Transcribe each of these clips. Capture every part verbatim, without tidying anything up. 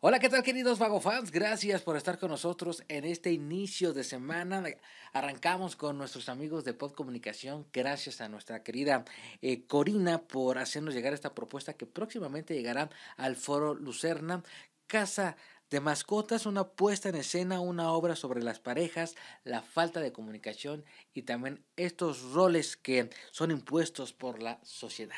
Hola, ¿qué tal, queridos Vago Fans? Gracias por estar con nosotros en este inicio de semana. Arrancamos con nuestros amigos de Pod Comunicación. Gracias a nuestra querida eh, Corina por hacernos llegar esta propuesta que próximamente llegará al Foro Lucerna. Casa de Mascotas, una puesta en escena, una obra sobre las parejas, la falta de comunicación y también estos roles que son impuestos por la sociedad.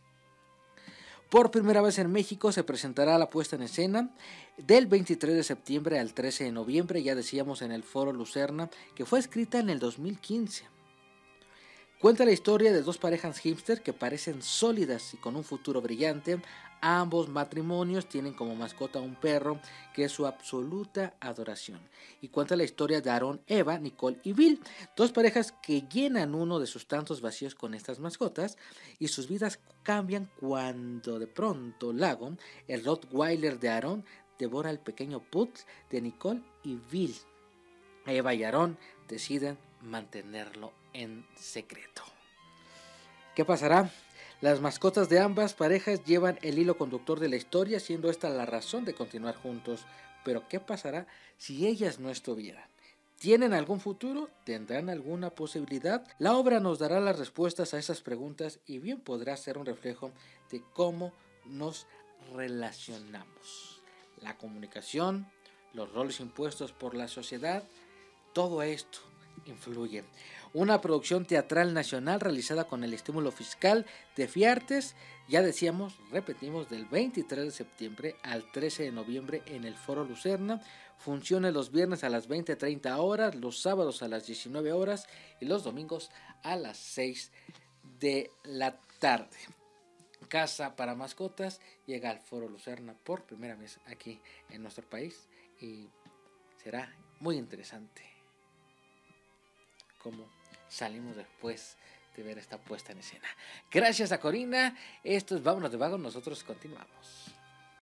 Por primera vez en México se presentará la puesta en escena del veintitrés de septiembre al trece de noviembre, ya decíamos en el Foro Lucerna, que fue escrita en el dos mil quince. Cuenta la historia de dos parejas hipster que parecen sólidas y con un futuro brillante. Ambos matrimonios tienen como mascota un perro que es su absoluta adoración. Y cuenta la historia de Aaron, Eva, Nicole y Bill, dos parejas que llenan uno de sus tantos vacíos con estas mascotas y sus vidas cambian cuando de pronto Lago, el Rottweiler de Aaron, devora al pequeño Putz de Nicole y Bill. Eva y Aaron deciden mantenerlo en secreto. ¿Qué pasará? Las mascotas de ambas parejas llevan el hilo conductor de la historia, siendo esta la razón de continuar juntos. Pero ¿qué pasará si ellas no estuvieran? ¿Tienen algún futuro? ¿Tendrán alguna posibilidad? La obra nos dará las respuestas a esas preguntas y bien podrá ser un reflejo de cómo nos relacionamos. La comunicación, los roles impuestos por la sociedad, todo esto influye. Una producción teatral nacional realizada con el estímulo fiscal de Fiartes, ya decíamos, repetimos, del veintitrés de septiembre al trece de noviembre en el Foro Lucerna. Funciona los viernes a las veinte treinta horas, los sábados a las diecinueve horas y los domingos a las seis de la tarde. Casa para Mascotas llega al Foro Lucerna por primera vez aquí en nuestro país y será muy interesante cómo salimos después de ver esta puesta en escena. Gracias a Corina. Esto es Vámonos de Vago. Nosotros continuamos.